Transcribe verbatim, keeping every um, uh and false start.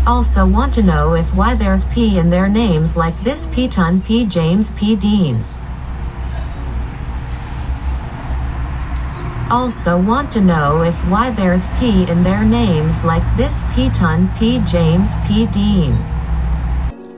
Also want to know if why there's P in their names like this: P-Ton, P. James, P. Dean. Also want to know if why there's P in their names like this: P-Ton, P. James, P. Dean.